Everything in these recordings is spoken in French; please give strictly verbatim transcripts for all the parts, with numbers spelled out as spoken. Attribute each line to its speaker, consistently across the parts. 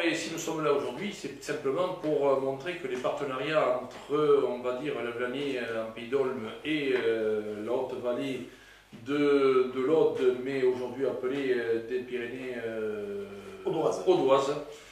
Speaker 1: et si nous sommes là aujourd'hui, c'est simplement pour montrer que les partenariats entre, on va dire, la Vlagnée en Pays d'Olme et euh, la Haute-Vallée de, de l'Aude, mais aujourd'hui appelée euh, des Pyrénées euh,
Speaker 2: audoises,
Speaker 1: audoises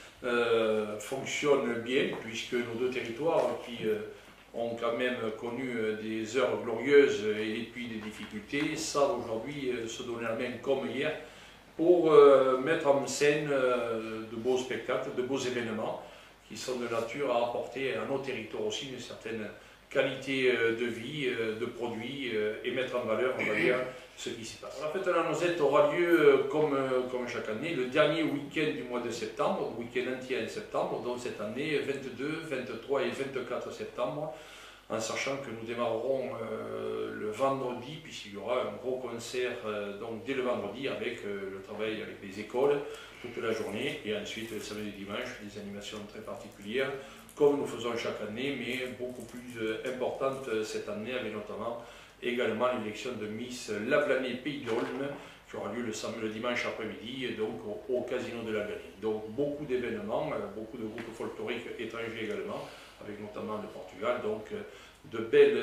Speaker 1: euh, fonctionnent bien, puisque nos deux territoires qui euh, ont quand même connu des heures glorieuses et puis des difficultés, savent aujourd'hui euh, se donner la main comme hier, pour euh, mettre en scène euh, de beaux spectacles, de beaux événements qui sont de nature à apporter à nos territoires aussi une certaine qualité euh, de vie, euh, de produits euh, et mettre en valeur, on va dire, ce qui s'y passe. La fête de la Noisette aura lieu euh, comme, euh, comme chaque année, le dernier week-end du mois de septembre, le week-end entier en septembre, donc cette année vingt-deux, vingt-trois et vingt-quatre septembre, en sachant que nous démarrerons euh, le vendredi, puisqu'il y aura un gros concert euh, donc dès le vendredi avec euh, le travail avec les écoles toute la journée, et ensuite le samedi et dimanche des animations très particulières, comme nous faisons chaque année, mais beaucoup plus euh, importantes euh, cette année, avec notamment également l'élection de Miss La Vlagnée Pays d'Olme, qui aura lieu le, samedi, le dimanche après-midi, donc au, au Casino de la Vlagnée. Donc beaucoup d'événements, euh, beaucoup de groupes folkloriques étrangers également, avec notamment le Portugal, donc de belles,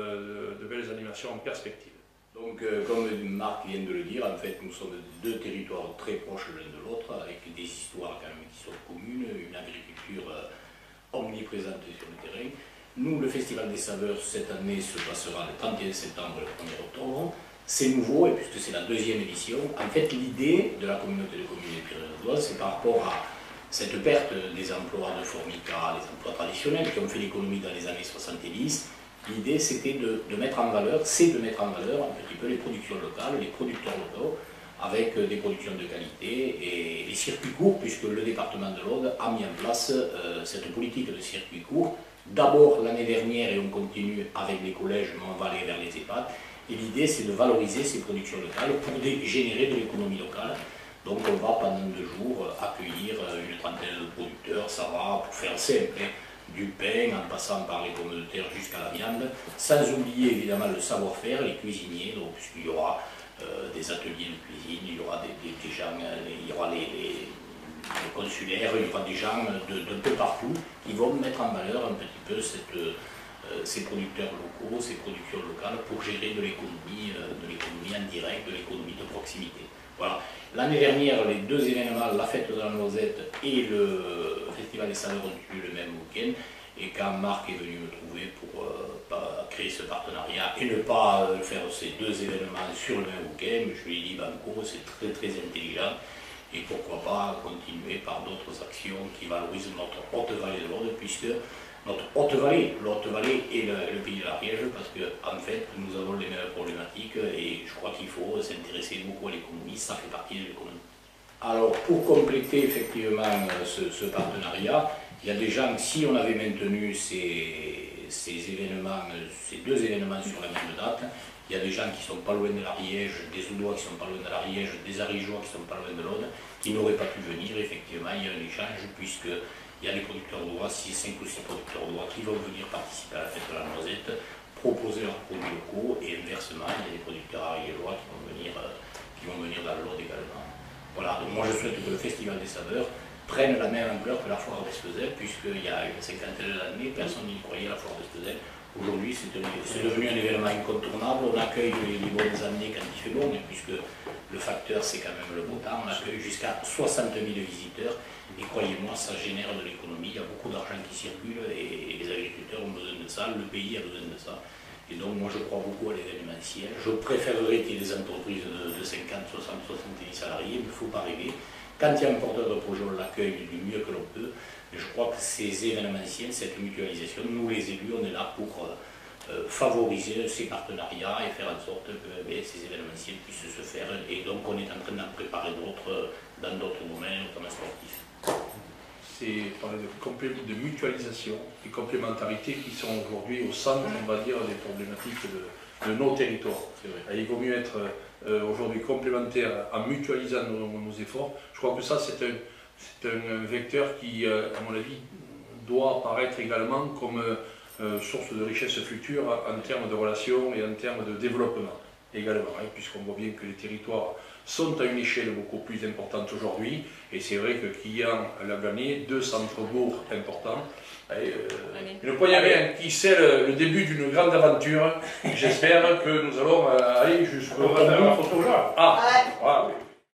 Speaker 1: de belles animations en perspective.
Speaker 3: Donc, euh, comme Marc vient de le dire, en fait, nous sommes deux territoires très proches l'un de l'autre, avec des histoires quand même qui sont communes, une agriculture euh, omniprésente sur le terrain. Nous, le Festival des Saveurs, cette année, se passera le trente et un septembre et le premier octobre. C'est nouveau, et puisque c'est la deuxième édition, en fait, l'idée de la communauté de communes des Pyrénées-Audoises, c'est par rapport à cette perte des emplois de formica, des emplois traditionnels qui ont fait l'économie dans les années soixante-dix, l'idée c'était de, de mettre en valeur, c'est de mettre en valeur un petit peu les productions locales, les producteurs locaux, avec des productions de qualité et les circuits courts, puisque le département de l'Aude a mis en place euh, cette politique de circuits courts, d'abord l'année dernière, et on continue avec les collèges, mais on va aller vers les EHPAD, et l'idée c'est de valoriser ces productions locales pour des, générer de l'économie locale. Donc on va pendant deux jours accueillir une trentaine de producteurs, ça va pour faire simple, du pain en passant par les pommes de terre jusqu'à la viande, sans oublier évidemment le savoir-faire, les cuisiniers, donc puisqu'il y aura euh, des ateliers de cuisine, il y aura des, des, des gens, il y aura les, les, les consulaires, il y aura des gens d'un peu partout qui vont mettre en valeur un petit peu cette, euh, ces producteurs locaux, ces productions locales pour gérer de l'économie, euh, de l'économie en direct, de l'économie de proximité. Voilà. L'année dernière, les deux événements, la fête de la Noisette et le Festival des Saveurs, ont eu le même week-end. Et quand Marc est venu me trouver pour euh, créer ce partenariat et ne pas euh, faire ces deux événements sur le même week-end, je lui ai dit banco, c'est très très intelligent. Et pourquoi pas continuer par d'autres actions qui valorisent notre Haute-Vallée de l'Aude, puisque notre Haute-Vallée, la Haute-Vallée et le, le pays de l'Ariège, parce qu'en en fait, nous avons les mêmes problématiques et je crois qu'il faut s'intéresser beaucoup à l'économie, ça fait partie de l'économie. Alors, pour compléter effectivement ce, ce partenariat, il y a des gens, si on avait maintenu ces, ces événements, ces deux événements sur la même date, il y a des gens qui ne sont pas loin de l'Ariège, des Audois qui ne sont pas loin de l'Ariège, des Ariégeois qui ne sont pas loin de l'Aude, qui n'auraient pas pu venir. Effectivement, il y a un échange, puisque il y a des producteurs d'Audois, cinq ou six producteurs d'Audois qui vont venir participer à la fête de la Noisette, proposer leurs produits locaux, et inversement, il y a des producteurs ariégeois qui vont venir, euh, qui vont venir dans l'Aude également. Voilà, donc moi je souhaite que le Festival des Saveurs prenne la même ampleur que la foire d'Espezel, puisqu'il y a une cinquantaine d'années, personne n'y croyait à la foire d'Espezel. Aujourd'hui, c'est devenu un événement incontournable. On accueille les, les bonnes années quand il fait bon, et puisque le facteur, c'est quand même le beau temps. On accueille jusqu'à soixante mille visiteurs. Et croyez-moi, ça génère de l'économie. Il y a beaucoup d'argent qui circule et les agriculteurs ont besoin de ça. Le pays a besoin de ça. Et donc, moi, je crois beaucoup à l'événementiel. Je préférerais qu'il y ait des entreprises de, de cinquante, soixante, soixante-dix salariés, mais il ne faut pas rêver. Quand il y a un porteur de projet, on l'accueille du mieux que l'on peut. Mais je crois que ces événementiels, cette mutualisation, nous les élus, on est là pour euh, favoriser ces partenariats et faire en sorte que eh, ces événementiels puissent se faire. Et donc on est en train d'en préparer d'autres dans d'autres domaines, notamment sportifs.
Speaker 1: C'est parler de, de mutualisation et complémentarité qui sont aujourd'hui au centre, on va dire, des problématiques de, de nos territoires. Il vaut mieux être euh, aujourd'hui complémentaire en mutualisant nos, nos efforts. Je crois que ça, c'est un... C'est un vecteur qui, à mon avis, doit apparaître également comme euh, source de richesse future en termes de relations et en termes de développement. également, hein, puisqu'on voit bien que les territoires sont à une échelle beaucoup plus importante aujourd'hui, et c'est vrai que qu'ayant la gagné deux centres-bourgs importants, allez, euh, une poignée rien qui scelle le début d'une grande aventure. J'espère que nous allons euh, aller jusqu'au bout.
Speaker 2: On va faire la photo là.
Speaker 1: Ah,